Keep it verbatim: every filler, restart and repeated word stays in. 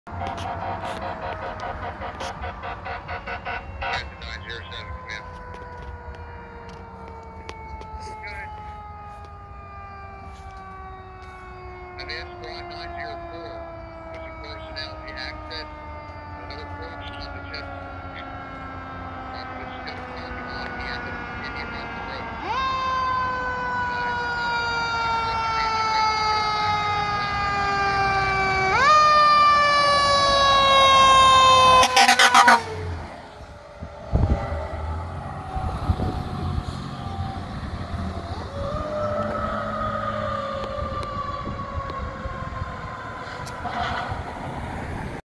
Captain nine zero seven, come in. Go ahead. Advance squad nine zero four with some personality access. Another approach on the jet. This is going to park on end of Indian Mountain.